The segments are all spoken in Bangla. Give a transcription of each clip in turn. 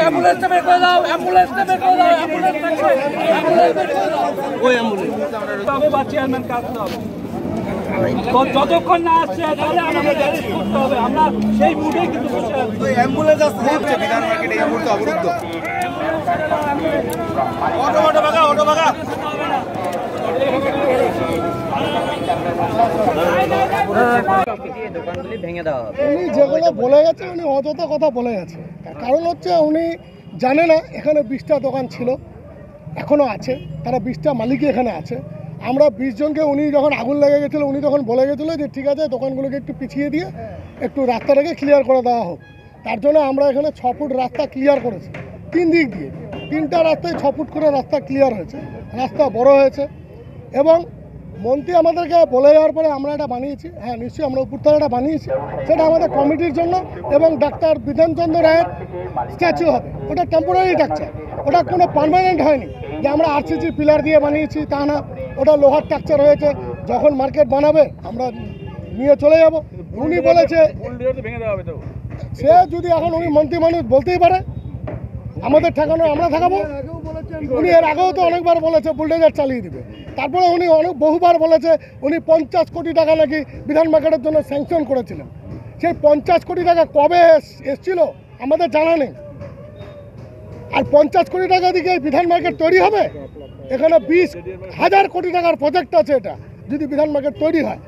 অ্যাম্বুলেন্সটা বের করে দাও, অ্যাম্বুলেন্সটা বের করে দাও, অ্যাম্বুলেন্স বের করে দাও। ওই অ্যাম্বুলেন্স তবে বা চেয়ারম্যান কাটতে হবে। যতক্ষণ না আসছে তাহলে আমাদের ম্যানেজ করতে হবে। আমরা সেই মুডে কিন্তু বসে আছি। অ্যাম্বুলেন্স আসছে বিধান মার্কেটে এই মুহূর্তে অবরুদ্ধ। অটো ভাগা, অটো ভাগা। উনি যেগুলো বলে গেছে উনি অযথা কথা বলে গেছে। কারণ হচ্ছে উনি জানে না এখানে 20টা দোকান ছিল, এখনও আছে, তারা 20টা মালিকই এখানে আছে। আমরা 20 জনকে উনি যখন আগুন লেগে গেছিলো উনি তখন বলে গেছিলো যে ঠিক আছে দোকানগুলোকে একটু পিছিয়ে দিয়ে একটু রাস্তাটাকে ক্লিয়ার করে দেওয়া হোক। তার জন্য আমরা এখানে 6 ফুট রাস্তা ক্লিয়ার করেছি 3 দিক দিয়ে। 3টা রাস্তায় 6 ফুট করে রাস্তা ক্লিয়ার হয়েছে, রাস্তা বড় হয়েছে। এবং মন্ত্রী আমাদেরকে বলে যাওয়ার পরে আমরা এটা বানিয়েছি, হ্যাঁ নিশ্চয়ই আমরা উপর থেকে এটা বানিয়েছি, সেটা আমাদের কমিটির জন্য। এবং ডাক্তার বিধানচন্দ্র রায়ের স্ট্যাচু হবে, ওটা টেম্পোরারি স্ট্রাকচার, ওটা কোনো পার্মানেন্ট হয়নি যে আমরা আরসিসি পিলার দিয়ে বানিয়েছি তা না, ওটা লোহার স্ট্রাকচার হয়েছে। যখন মার্কেট বানাবে আমরা নিয়ে চলে যাব। উনি বলেছে সে যদি এখন উনি মন্ত্রী মানুষ বলতেই পারে আমাদের ঠেকানো আমরা ঠেকাবো। উনি এর আগেও তো অনেকবার বলেছে বুলডোজার চালিয়ে দিবে। তারপরে উনি বহুবার বলেছে উনি 50 কোটি টাকা নাকি বিধান মার্কেটের জন্য স্যাংশন করেছিলেন। সেই 50 কোটি টাকা কবে এসছিল আমাদের জানা নেই। আর 50 কোটি টাকা দিকে বিধান মার্কেট তৈরি হবে? এখানে 20,000 কোটি টাকার প্রজেক্ট আছে। এটা যদি বিধান মার্কেট তৈরি হয়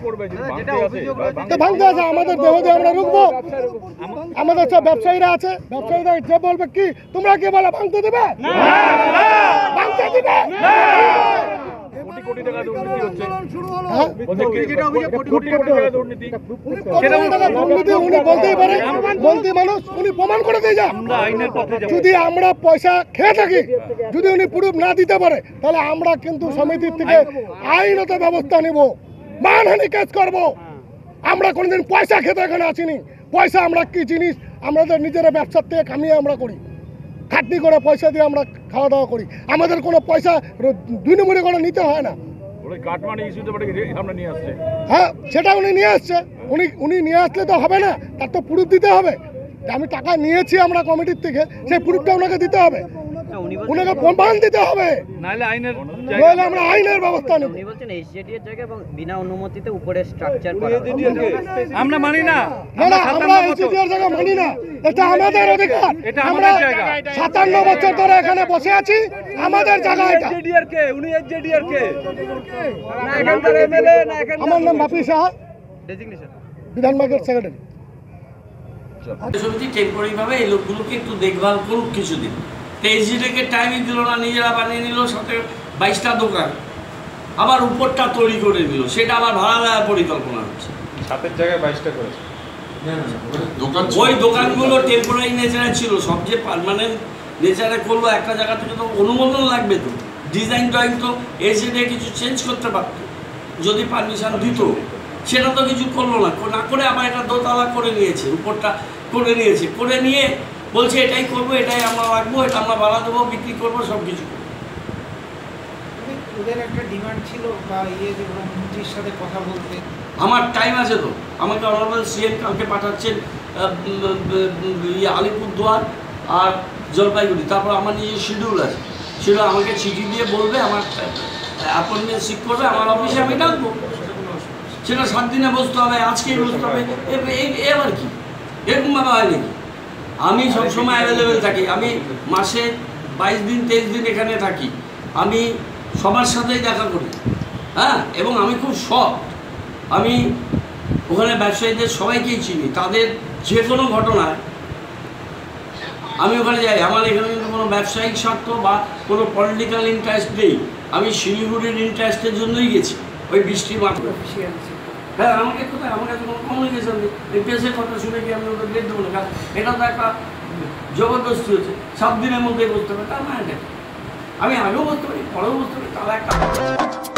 ভাঙতে আছে আমাদের দেহ দিয়ে আমরা রুখবো। আমাদের সব ব্যবসায়ীরা আছে, ব্যবসায়ীরা যে বলবে কি তোমরা কি বলে ভাঙতে দেবে, ভাঙতে দিবে। উনি বলতেই পারে মন্ত্রী মানুষ, উনি প্রমাণ করে দিয়ে যান। যদি আমরা পয়সা খেয়ে থাকি, যদি উনি প্রুফ না দিতে পারে তাহলে আমরা কিন্তু সমিতির থেকে আইনত ব্যবস্থা নিব, মানহানি কেস করব। আমরা কোনোদিন পয়সা খেতে এখানে আসিনি। পয়সা আমরা কি জিনিস আমাদের নিজেরা ব্যবসার থেকে কামিয়ে আমরা করি, খাটনি করে পয়সা দিয়ে আমরা খাওয়া দাওয়া করি। আমাদের কোনো পয়সা 2 নম্বরে করে নিতে হয় না। হ্যাঁ সেটা উনি নিয়ে আসছে, উনি নিয়ে আসলে তো হবে না, তার তো প্রুফ দিতে হবে। আমি টাকা নিয়েছি আমরা কমিটির থেকে, সেই প্রুফটা ওনাকে দিতে হবে, ওনাকে প্রমাণ দিতে হবে, নইলে আমরা আইনের ব্যবস্থা নেব। উনি বলছেন এসজেডি এর জায়গা এবং বিনা অনুমতিতে উপরে স্ট্রাকচার করা আমরা মানি না। আমরা এসজেডি এর জায়গা মানি না, এটা আমাদের অধিকার। এটা আমাদের জায়গা। 57 বছর ধরে এখানে বসে আছি, আমাদের জায়গা এটা। এসজেডি এর কে? উনি এসজেডি এর কে? না এখানকার এমএলএ না এখানকার। আমার নাম Bapi Saha, designation Bidhan market secretary. সমিতি টেম্পোরারি ভাবে এই লোকগুলোকে একটু দেখভাল করুক কিছুদিন। এসজিডিকে টাইমই দিল না, নিজেরা বানিয়ে নিল, সাথে 22টা দোকান, আবার উপরটা তৈরি করে নিল, সেটা আবার ভাড়া দেওয়ার পরিকল্পনা হচ্ছে। সাতের জায়গায় 22টা করেছে। ওই দোকানগুলো টেম্পোরারি নেচারে ছিল, সব যে পার্মানেন্ট নেচারে করলো একটা জায়গা থেকে তো অনুমোদন লাগবে, তো ডিজাইন ড্রয়িং তো এসজিডি কিছু চেঞ্জ করতে পারত যদি পারমিশন দিত, সেটা তো কিছু করলো না। না করে আবার এটা দোতলা করে নিয়েছে, উপরটা করে নিয়েছে, করে নিয়ে বলছে এটাই করবো, এটাই আমরা রাখবো, এটা আমরা ভাড়া দেবো, বিক্রি করবো, সব কিছু। ওদের একটা ডিমান্ড ছিল বা মন্ত্রীর সাথে কথা বলতে। আমার টাইম আছে তো, আমাকে অনারেবল সিএম কালকে পাঠাচ্ছেন আলিপুরদুয়ার আর জলপাইগুড়ি, তারপর আমার নিজের শিডিউল আছে, সেটা আমাকে চিঠি দিয়ে বলবে, আমার অ্যাপয়েন্টমেন্ট সিক করবে, আমার অফিসে আমি ডাকবো, সেটা 7 দিনে বসতে হবে, আজকেই বসতে হবে। এবার কি এরকমভাবে হয় নাকি? আমি সবসময় অ্যাভেলেবেল থাকি, আমি মাসে 22 দিন 23 দিন এখানে থাকি, আমি সবার সাথেই দেখা করি, হ্যাঁ, এবং আমি খুব শখ, আমি ওখানে ব্যবসায়ীদের সবাইকেই চিনি, তাদের যে কোনো ঘটনায় আমি ওখানে যাই। আমার এখানে কিন্তু কোনো ব্যবসায়িক স্বার্থ বা কোনো পলিটিক্যাল ইন্টারেস্ট নেই, আমি শিলিগুড়ির ইন্টারেস্টের জন্যই গেছি ওই বৃষ্টির মাধ্যমে। হ্যাঁ, আমাকে কোথায়, আমার কাছে কোনো কমিউনিকেশন নেই, এই প্রেসের কথা শুনে কি আমি ওদের ডেট দেবো না? এটা তো একটা জবরদস্তি হচ্ছে, 7 দিনের মধ্যেই বলতে হবে, তার মানে আমি আগেও বলতে পারি, পরেও বলতে পারি, তারা একটা